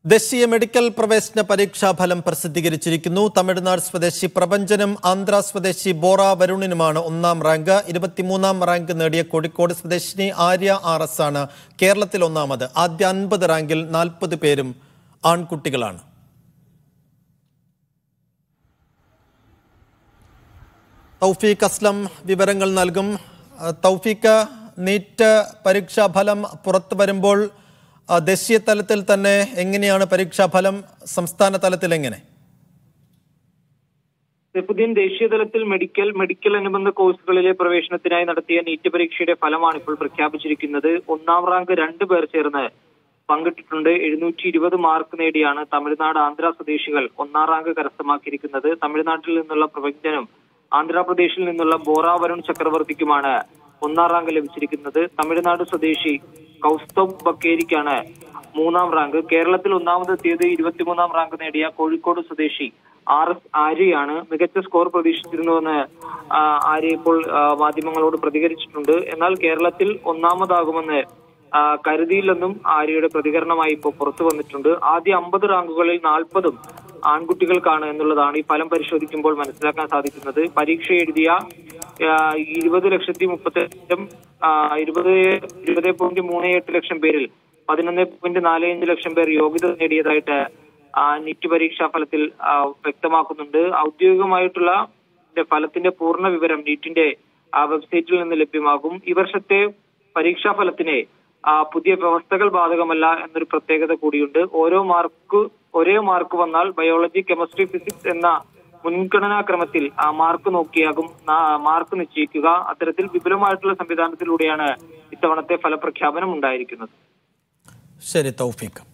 ദേശീയ മെഡിക്കൽ പ്രവേശന പരീക്ഷാ ഫലം പ്രസിദ്ധീകരിച്ചിരിക്കുന്നു. തമിഴ്നാട് സ്വദേശി പ്രപഞ്ചനും ആന്ധ്ര സ്വദേശി ബോറ വരുണിനുമാണ് ഒന്നാം റാങ്ക്. 23-ാം റാങ്ക് നേടിയ കോഴിക്കോട് സ്വദേശിനി ആര്യ RS ആണ് കേരളത്തിൽ ഒന്നാമത്. ആദ്യ 50 റാങ്കിൽ 40 പേരും ആൺകുട്ടികളാണ്. തൗഫീഖ് അസ്ലം വിവരങ്ങൾ നൽകും. തൗഫീഖ്, നീറ്റ് പരീക്ഷാ ഫലം പുറത്തു വരുമ്പോൾ ദേശീയ തലത്തിൽ തന്നെ എങ്ങനെയാണ് പരീക്ഷാ ഫലം, സംസ്ഥാന തലത്തിൽ എങ്ങനെ? ദേശീയ തലത്തിൽ മെഡിക്കൽ അനുബന്ധ കോഴ്സുകളിലെ പ്രവേശനത്തിനായി നടത്തിയ നീറ്റ് പരീക്ഷയുടെ ഫലമാണ് ഇപ്പോൾ പ്രഖ്യാപിച്ചിരിക്കുന്നത്. ഒന്നാം റാങ്ക് 2 പേർ ചേർന്ന് പങ്കിട്ടിട്ടുണ്ട്. 720 മാർക്ക് നേടിയാണ് തമിഴ്നാട് ആന്ധ്ര സ്വദേശികൾ ഒന്നാം റാങ്ക് കരസ്ഥമാക്കിയിരിക്കുന്നത്. തമിഴ്നാട്ടിൽ നിന്നുള്ള പ്രപഞ്ചനും ആന്ധ്രാപ്രദേശിൽ നിന്നുള്ള ബോറ വരുൺ ചക്രവർത്തിക്കുമാണ് ഒന്നാം റാങ്ക് ലഭിച്ചിരിക്കുന്നത്. തമിഴ്നാട് സ്വദേശി കൗസ്തവ് ബക്കേരിക്കാണ് 3-ാം റാങ്ക്. കേരളത്തിൽ ഒന്നാമതെത്തിയത് 23-ാം റാങ്ക് നേടിയ കോഴിക്കോട് സ്വദേശി RS ആര്യയാണ്. മികച്ച സ്കോർ പ്രതീക്ഷിച്ചിരുന്നുവെന്ന് ആര്യ ഇപ്പോൾ മാധ്യമങ്ങളോട് പ്രതികരിച്ചിട്ടുണ്ട്. എന്നാൽ കേരളത്തിൽ ഒന്നാമതാകുമെന്ന് കരുതിയില്ലെന്നും ആര്യയുടെ പ്രതികരണമായി ഇപ്പോൾ പുറത്തു വന്നിട്ടുണ്ട്. ആദ്യ 50 റാങ്കുകളിൽ 40ഉം ആൺകുട്ടികൾക്കാണ് എന്നുള്ളതാണ് ഈ ഫലം പരിശോധിക്കുമ്പോൾ മനസ്സിലാക്കാൻ സാധിക്കുന്നത്. പരീക്ഷ എഴുതിയ 20,38 ലക്ഷം പേരിൽ 11.45 ലക്ഷം പേർ യോഗ്യത നേടിയതായിട്ട് നീറ്റ് പരീക്ഷാ ഫലത്തിൽ വ്യക്തമാക്കുന്നുണ്ട്. ഔദ്യോഗികമായിട്ടുള്ള ഫലത്തിന്റെ പൂർണ്ണ വിവരം നീറ്റിന്റെ വെബ്സൈറ്റിൽ നിന്ന് ലഭ്യമാകും. ഈ വർഷത്തെ പരീക്ഷാ ഫലത്തിന് പുതിയ വ്യവസ്ഥകൾ ബാധകമല്ല എന്നൊരു പ്രത്യേകത കൂടിയുണ്ട്. ഒരേ മാർക്ക് വന്നാൽ ബയോളജി, കെമിസ്ട്രി, ഫിസിക്സ് എന്ന മുൻഗണനാക്രമത്തിൽ മാർക്ക് നോക്കിയാകും മാർക്ക് നിശ്ചയിക്കുക. അത്തരത്തിൽ വിപുലമായിട്ടുള്ള സംവിധാനത്തിലൂടെയാണ് ഇത്തവണത്തെ ഫലപ്രഖ്യാപനം ഉണ്ടായിരിക്കുന്നത്. ശരി തൗഫീഖ്.